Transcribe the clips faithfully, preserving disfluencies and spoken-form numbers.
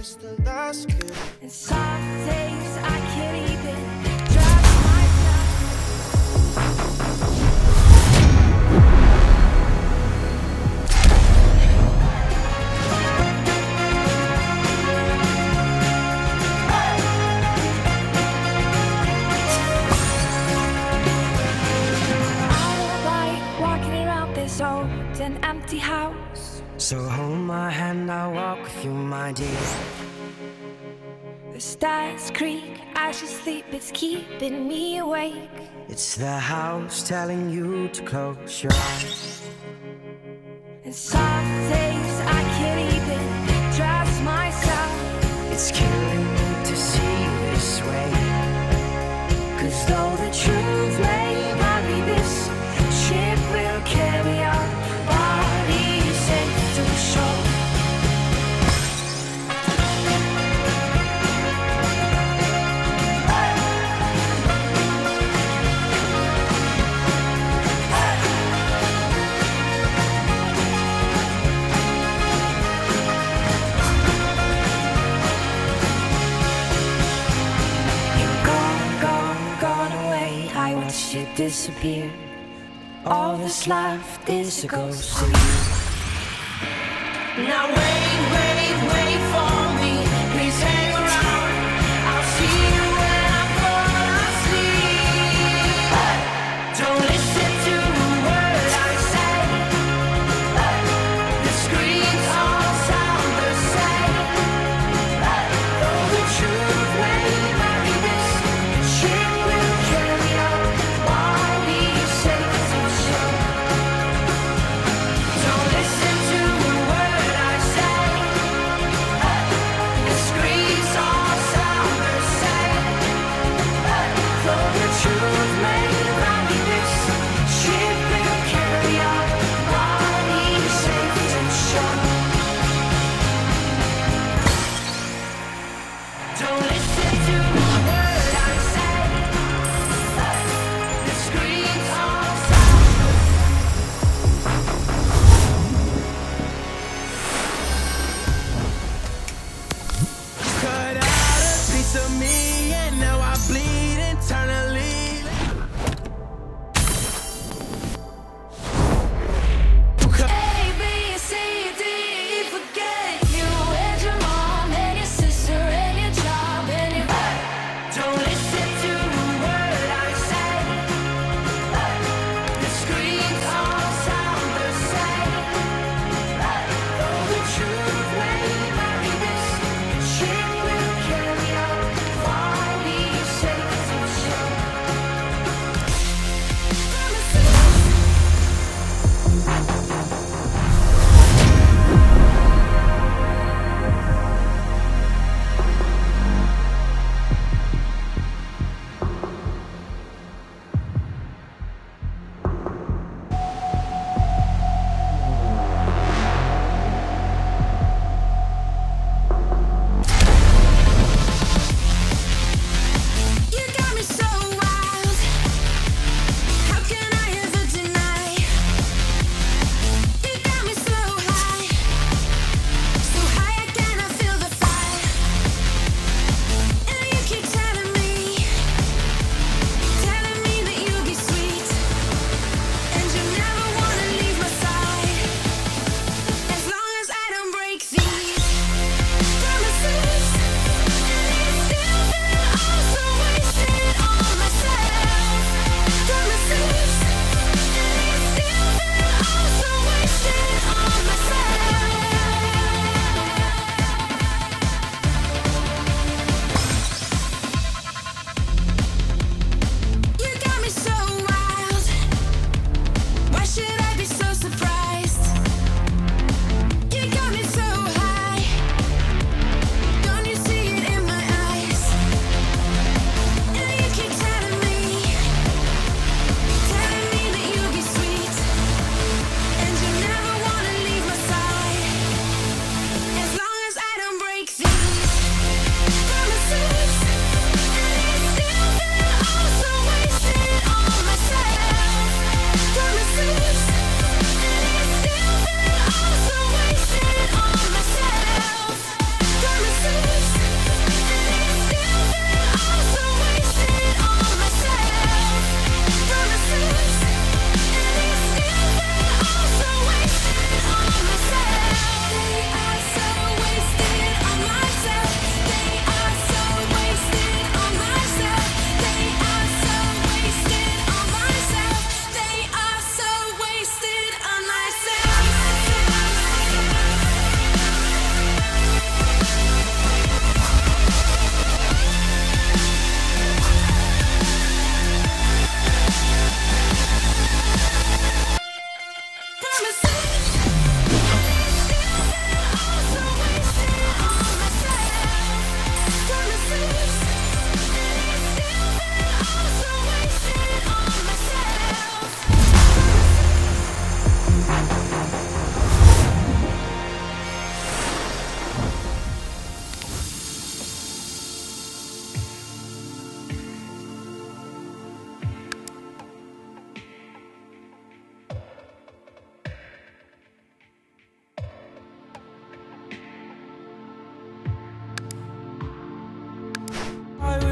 still that's good. And some days I can't even trust myself. I don't like walking around this old and empty house. So hold my hand, I'll walk with you, my dear. The stars creak, I should sleep, it's keeping me awake. It's the house telling you to close your eyes. And some days I can't even trust myself. It's killing me to see you this way. Cause though the truth may vary, this ship will carry our bodies safe to shore. You disappear. All that's left is a ghost of you. Now wait, wait, wait for me. Please hang around. I'll see you when I fall asleep. Don't listen to a word I say. The screams all sound the same. Though the truth may vary, this ship will carry on.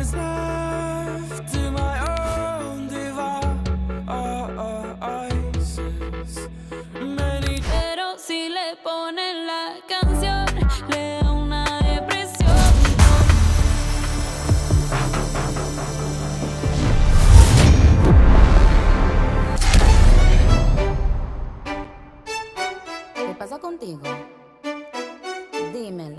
is left to my own devices. Many. Pero si le ponen la canción, le da una depresión. ¿Qué pasa contigo? Dímelo.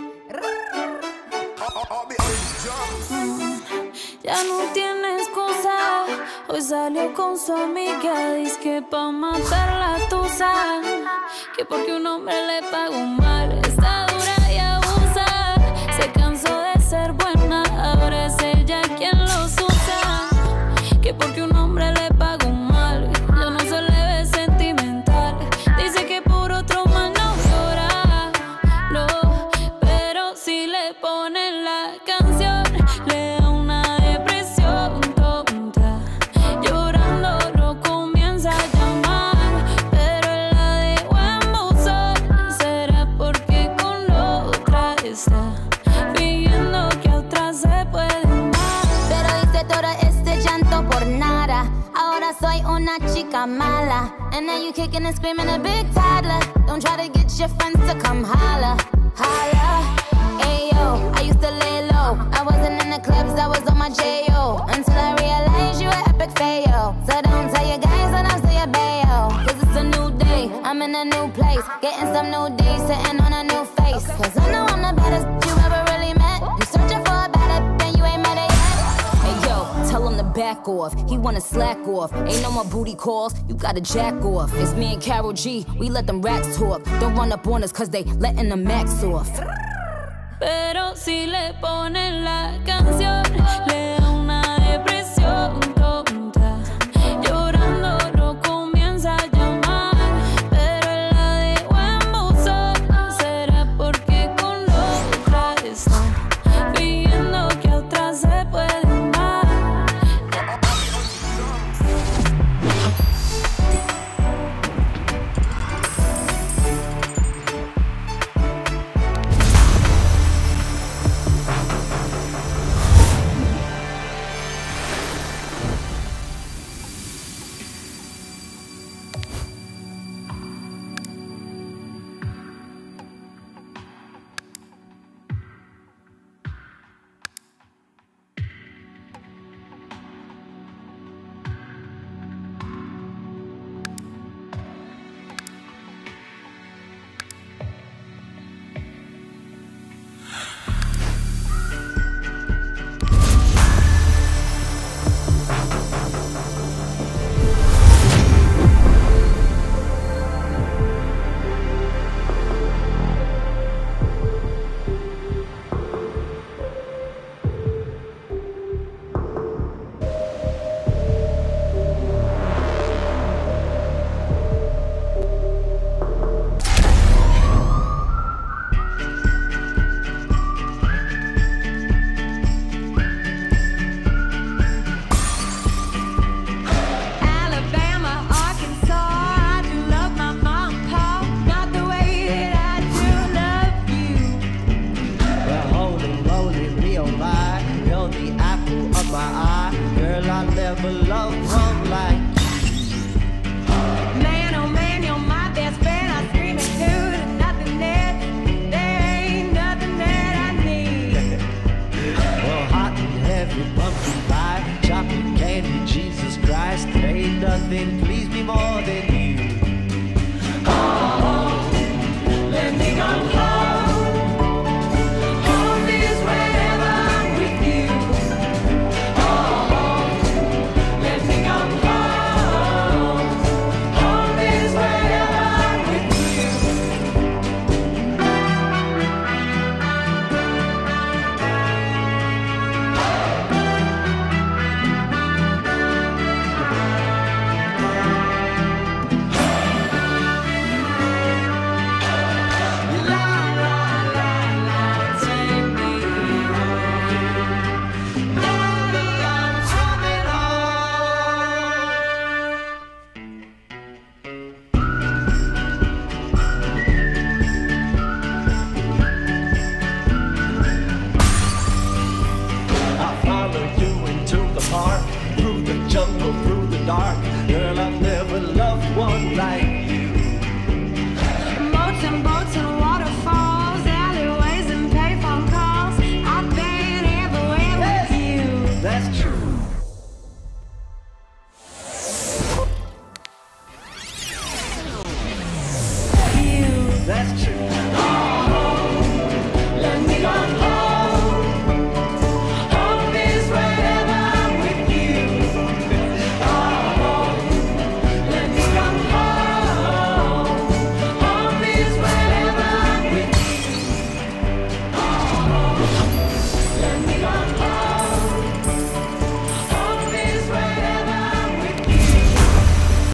Ya no tiene excusa. Hoy salió con su amiga, dice que pa' matar la tusa, que porque un hombre le pagó mal, está dura y abusa. Se cansó de ser buena, ahora es ella quien los usa, que porque un hombre le pagó mal, ya no se le ve sentimental. Dice que por otro más no llora, no, pero si le ponen la canción, le da una depresión tonta. Llorando lo comienza a llamar, pero él la dejó en buzón. Será porque con la otra está fingiendo que a otra se puede amar. Pero hice todo este llanto por nada. Ahora soy una chica mala. And now you kicking and screaming a big toddler. Don't try to get your friends to come holla, holla. Ayo, I used to lay low. I wasn't in the clubs, I was on my J O. Until I realized you were epic fail. So don't tell your guys that I'm still your bayo. Cause it's a new day, I'm in a new place. Getting some new days, sitting on a new face. Cause I know I'm the baddest you ever really met. You searching for a better, then you ain't met it yet. Hey yo, tell him to back off. He wanna slack off. Ain't no more booty calls, you gotta jack off. It's me and Karol G, we let them racks talk. Don't run up on us cause they letting the max off. Pero si le ponen la canción, le da una depresión tonta. Llorando lo comienza a llamar, pero él la dejó en buzón. Será porque con la otra está fingiendo que a otra se puede amar. Nothing please me more than you. Oh, let me come home. Home is wherever I'm with you. Oh, let me come home. dark, girl, I'm